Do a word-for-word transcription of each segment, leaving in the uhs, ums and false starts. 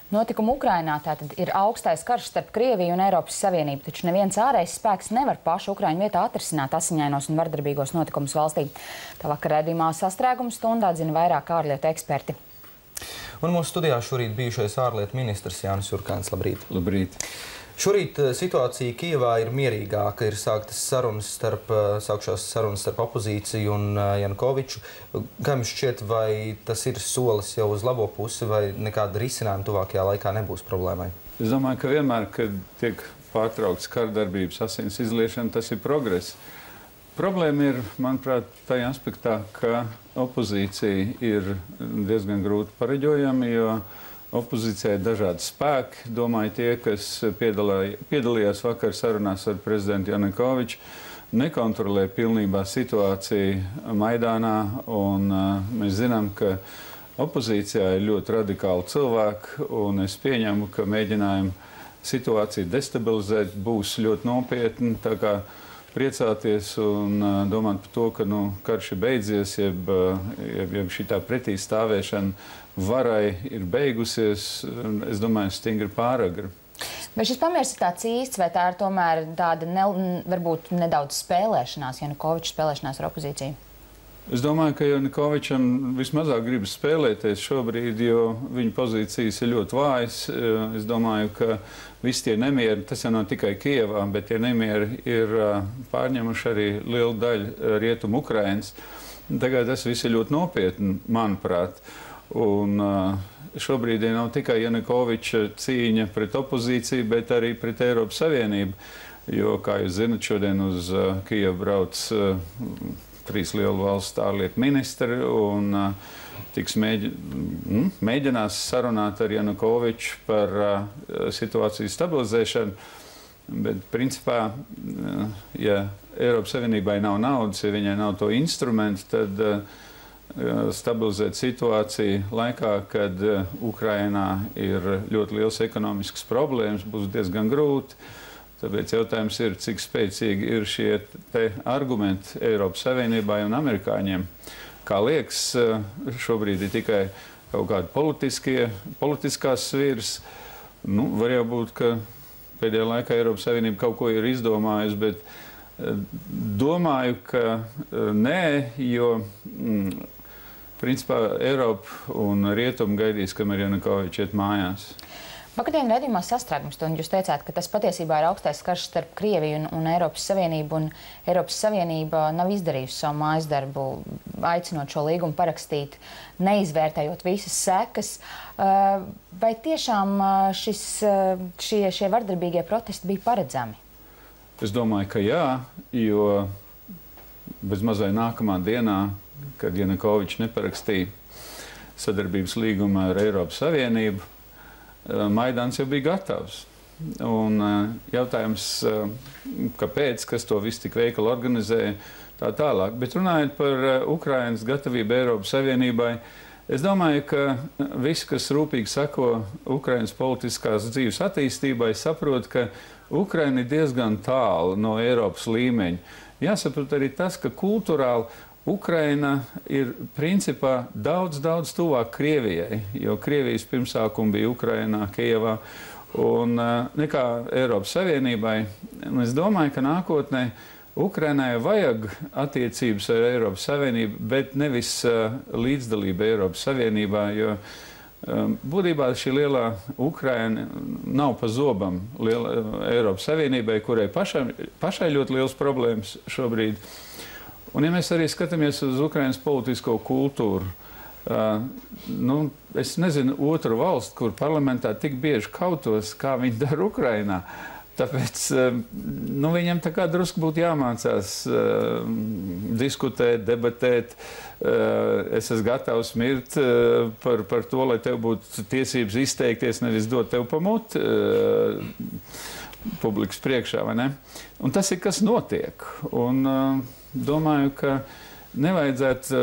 Notikumi Ukrainā tātad ir augstais karš starp Krieviju un Eiropas Savienību, taču neviens ārējs spēks nevar pašu Ukraiņu vietā atrisināt asiņainos un vardarbīgos notikumus valstī. Tā vakar raidījumā Sastrēguma stundā atzina vairāk ārlietu eksperti. Un mūsu studijā šorīt bijušais ārlietu ministrs Jānis Jurkāns. Labrīt! Labrīt! Šorīt situācija Kijevā ir mierīgāka, ir sāktas sarunas starp, sākšās sarunas starp opozīciju un Janukoviču. Kā jums šķiet, vai tas ir solis jau uz labo pusi, vai nekāda risinājuma tuvākajā laikā nebūs problēmai? Es domāju, ka vienmēr, kad tiek pārtraukts kardarbības, asins izliešana, tas ir progress. Problēma ir, manuprāt, tajā aspektā, ka opozīcija ir diezgan grūti pareģojama, jo opozīcijai ir dažādi spēki. Domāju, tie, kas piedalāja, piedalījās vakar sarunās ar prezidentu Janukoviču, nekontrolē pilnībā situāciju Maidānā. Un, uh, mēs zinām, ka opozīcijā ir ļoti radikāli cilvēki, un es pieņemu, ka mēģinājumi situāciju destabilizēt būs ļoti nopietni. Tā kā priecāties un uh, domāt par to, ka nu, karš ir beidzies, jeb, jeb, jeb šitā pretī stāvēšana varai ir beigusies, es domāju, stingri pāragri. Vai šis pamiers ir tāds īsts, vai tā ir tomēr tāda ne, varbūt nedaudz spēlēšanās, Janukoviča spēlēšanās ar opozīciju? Es domāju, ka Janukovičam vismazāk gribas spēlēties šobrīd, jo viņa pozīcijas ir ļoti vājas. Es domāju, ka visi tie nemieri, tas jau nav tikai Kijevā, bet tie nemieri ir pārņemuši arī lielu daļu rietumu Ukrainas. Tagad tas viss ir ļoti nopietni, manuprāt. Un šobrīd nav tikai Janukoviča cīņa pret opozīciju, bet arī pret Eiropas Savienību. Jo, kā jūs zinat, šodien uz Kijevu brauc trīs lielu valstu ārlietu ministri un tiks mēģi, mēģinās sarunāt ar Janukoviču par situācijas stabilizēšanu. Bet, principā, ja Eiropas Savienībai nav naudas, ja viņai nav to instrumentu, tad stabilizēt situāciju laikā, kad Ukrainā ir ļoti liels ekonomisks problēmas, būs diezgan grūti. Tāpēc jautājums ir, cik spēcīgi ir šie te argumenti Eiropas Savienībai un amerikāņiem. Kā liekas, šobrīd ir tikai kaut kādi politiskie, politiskās sviras. Nu, var jau būt, ka pēdējā laikā Eiropas Savienība kaut ko ir izdomājusi, bet domāju, ka nē, jo mm, principā Eiropa un Rietumi gaidīs, kamēr Janukovičs iet mājās. Vakardien raidījumā Sastrēguma stundā jūs teicāt, ka tas patiesībā ir augstais karš starp Krieviju un, un Eiropas Savienību, un Eiropas Savienība nav izdarījusi savu mājas darbu, aicinot šo līgumu parakstīt, neizvērtējot visas sekas. Vai tiešām šis, šie, šie vardarbīgie protesti bija paredzami? Es domāju, ka jā, jo bez mazai nākamā dienā, kad Janukovičs neparakstīja sadarbības līgumu ar Eiropas Savienību, Maidāns jau bija gatavs. Un jautājums, kāpēc, kas to visu tik veikali organizēja, tā tālāk. Bet runājot par Ukrainas gatavību Eiropas Savienībai, es domāju, ka visi, kas rūpīgi sako Ukrainas politiskās dzīves attīstībai, saprot, ka Ukraina ir diezgan tālu no Eiropas līmeņa. Jāsaprot arī tas, ka kulturāli Ukraina ir principā daudz, daudz tuvāk Krievijai, jo Krievijas pirmsākumi bija Ukrainā, Kijevā un nekā Eiropas Savienībai. Un es domāju, ka nākotnē Ukrainai vajag attiecības ar Eiropas Savienību, bet nevis līdzdalība Eiropas Savienībā, jo būtībā šī lielā Ukraina nav pa zobam liela Eiropas Savienībai, kurai pašai, pašai ļoti liels problēmas šobrīd. Un, ja mēs arī skatāmies uz Ukrainas politisko kultūru, uh, nu, es nezinu otru valstu, kur parlamentā tik bieži kautos, kā viņi dara Ukrainā. Tāpēc uh, nu, viņam tā kā drusku būtu jāmācās uh, diskutēt, debatēt. Uh, es esmu gatavs mirt uh, par, par to, lai tev būtu tiesības izteikties, nevis dot tev pa muti uh, publikas priekšā, vai ne? Un tas ir, kas notiek. Un, uh, domāju, ka nevajadzētu,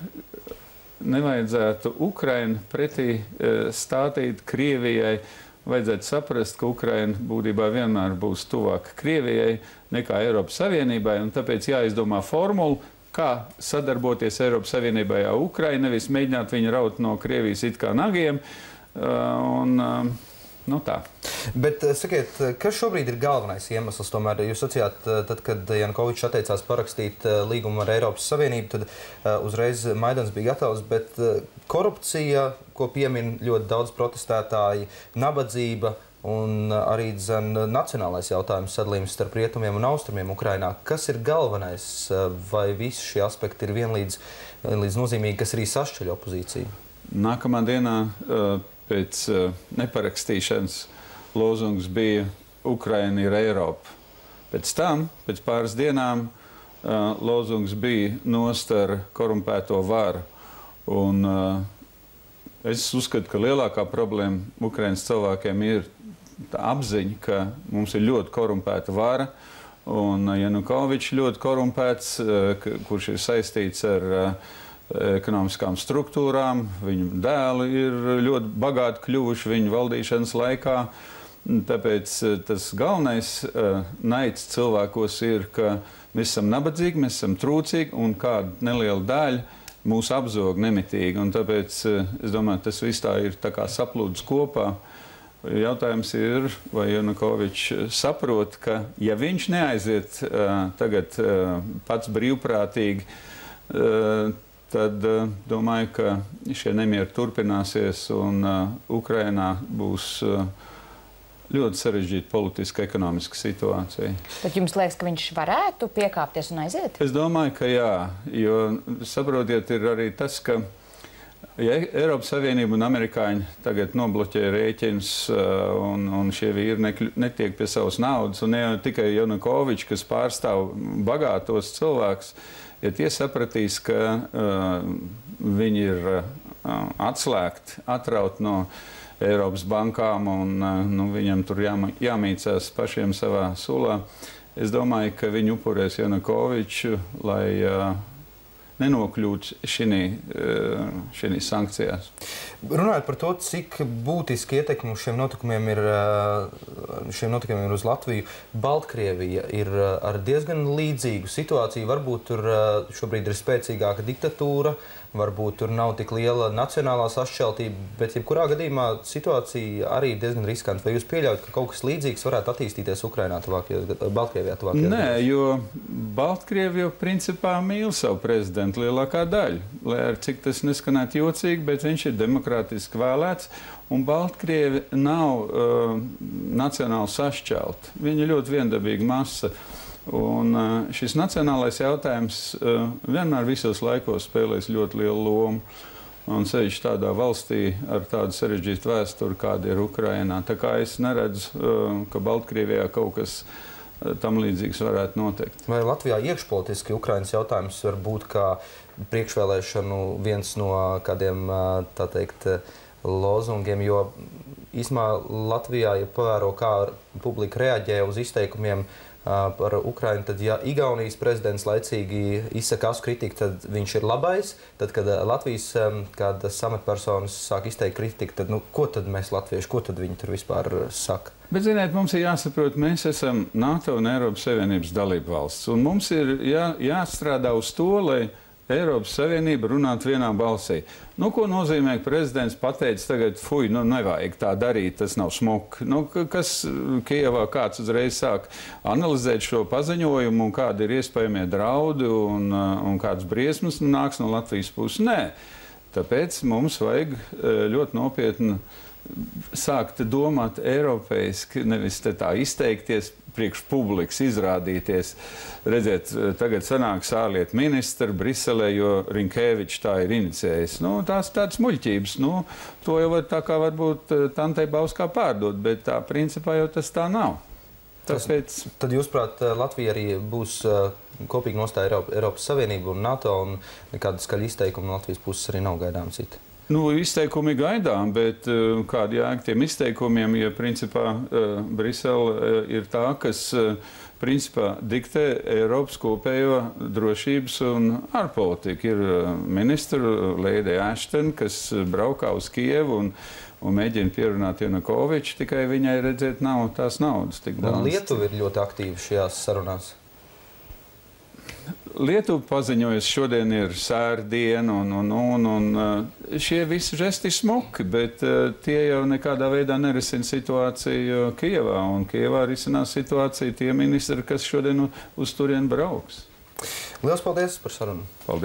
nevajadzētu Ukrainu pretī stātīt Krievijai. Vajadzētu saprast, ka Ukraina būtībā vienmēr būs tuvāk Krievijai nekā Eiropas Savienībai, un tāpēc jāizdomā formulu, kā sadarboties Eiropas Savienībai ar Ukrainu, nevis mēģināt viņu raut no Krievijas it kā nagiem, Un, nu tā. Bet sakiet, kas šobrīd ir galvenais iemesls? Tomēr jūs sacījāt, tad, kad Janukovičs atteicās parakstīt līgumu ar Eiropas Savienību, tad uzreiz Maidans bija gatavs, bet korupcija, ko piemin ļoti daudz protestētāji, nabadzība un arī dzen, nacionālais jautājums sadalījums starp rietumiem un austrumiem Ukrainā. Kas ir galvenais? Vai visi šie aspekti ir vienlīdz, vienlīdz nozīmīgi, kas arī sašķeļ opozīciju? Nākamā dienā pēc neparakstīšanas lozungs bija Ukraina ir Eiropa. Pēc tam, pēc pāris dienām, uh, lozungs bija nost ar korumpēto varu. Un, uh, es uzskatu, ka lielākā problēma Ukrainas cilvēkiem ir tā apziņa, ka mums ir ļoti korumpēta vara. Un Janukovičs ļoti korumpēts, uh, kurš ir saistīts ar uh, ekonomiskām struktūrām. Viņu dēli ir ļoti bagāti kļuvuši viņu valdīšanas laikā. Tāpēc tas galvenais uh, naids cilvēkos ir, ka mēs esam nabadzīgi, mēs esam trūcīgi un kāda neliela daļa mūs apzog nemitīgi. Un tāpēc uh, es domāju, tas viss tā ir tā kā saplūdis kopā. Jautājums ir, vai Janukovičs saprot, ka ja viņš neaiziet uh, tagad uh, pats brīvprātīgi, uh, tad uh, domāju, ka šie nemieri turpināsies un uh, Ukrainā būs uh, ļoti sarežģīta politiska, ekonomiska situācija. Tad jums liekas, ka viņš varētu piekāpties un aiziet? Es domāju, ka jā, jo, saprotiet, ir arī tas, ka ja Eiropas Savienība un amerikāņi tagad nobloķē rēķinus un, un šie vīri nekļu, netiek pie savas naudas, un ne tikai Janukovičs, kas pārstāv bagātos cilvēkus, ja tie sapratīs, ka uh, viņi ir uh, atslēgti, atraut no Eiropas bankām un nu, viņam tur jāma, jāmīcās pašiem savā sulā. Es domāju, ka viņi upurēs Janukoviču, lai uh, nenokļūtu šīs sankcijās. Runājot par to, cik būtiski ietekmi šiem notikumiem ir, šiem notikumiem ir uz Latviju, Baltkrievija ir ar diezgan līdzīgu situāciju. Varbūt tur šobrīd ir spēcīgāka diktatūra, varbūt tur nav tik liela nacionālā sašķeltība, bet jebkurā gadījumā situācija arī ir diezgan riskanta. Vai jūs pieļaujat, ka kaut kas līdzīgs varētu attīstīties Ukrainā tuvākajos, Baltkrievijā tuvākajos? Nē, jo Baltkrievija principā mīl savu prezidentu lielākā daļa. Lai ar cik tas neskanētu jocīgi, bet viņš ir demokrātiski vēlēts, un Baltkrievi nav uh, nacionāli sašķelti. Viņa ir ļoti viendabīga masa. Un šis nacionālais jautājums uh, vienmēr visos laikos spēlēs ļoti lielu lomu. Un sevišķi tādā valstī ar tādu sarežģītu vēsturi, kāda ir Ukrainā. Tā kā es neredzu, uh, ka Baltkrievijā kaut kas uh, tam līdzīgs varētu notikt. Vai Latvijā iekšpolitiski Ukrainas jautājums var būt kā priekšvēlēšanu viens no kādiem, uh, tā teikt, lozungiem, jo īsumā Latvijā, ja pavēro, kā publika reaģē uz izteikumiem par Ukrainu, tad, ja Igaunijas prezidents laicīgi izsaka asu kritiku, tad viņš ir labais. Tad, kad Latvijas kādas amatpersonas sāk izteikt kritiku, tad, nu, ko tad mēs latvieši, ko tad viņi tur vispār saka? Bet, ziniet, mums ir jāsaprot, mēs esam NATO un Eiropas Savienības dalība valsts, un mums ir jā, jāstrādā uz to, lai Eiropas Savienība runāt vienā balsī. Nu, ko nozīmē, ka prezidents pateica tagad, fuj, nu, nevajag tā darīt, tas nav smuki. Nu, kas Kijevā kāds uzreiz sāk analizēt šo paziņojumu un kādi ir iespējamie draudi un, un kādas briesmas nāks no Latvijas puses? Nē. Tāpēc mums vajag ļoti nopietni sākt domāt eiropeiski, nevis tā izteikties, priekš publikas izrādīties. Redziet, tagad sanāks ārlietu ministra Briselē, jo Rinkēvičs tā ir inicijējis. Nu, tās tādas muļķības, nu, to jau var tā kā varbūt Tantei Bauskā pārdot, bet tā principā jau tas tā nav. Tāpēc... Tad jūs, prāt, Latvija arī būs kopīgi nostāja Eiropa, Eiropas Savienība un NATO, un nekāda skaļa izteikuma no Latvijas puses arī nav gaidām cita? Nu, izteikumi gaidām, bet uh, kādi jēga tiem izteikumiem, ja principā uh, Brisele uh, ir tā, kas uh, principā diktē Eiropas kopējo drošības un ārpolitiku. Ir uh, ministra Lady Ashton, kas braukā uz Kijevu un, un mēģina pierunāt Janukoviču, tikai viņai redzēt nav tās naudas tik daudz. Lietuva ir ļoti aktīva šajās sarunās. Lietuva paziņojas, šodien ir sērdiena, un, un, un, un šie visi žesti ir smuki, bet tie jau nekādā veidā nerisina situāciju Kijevā, un Kijevā risinās situāciju tie ministri, kas šodien uz turien brauks. Lielas paldies par sarunu! Paldies!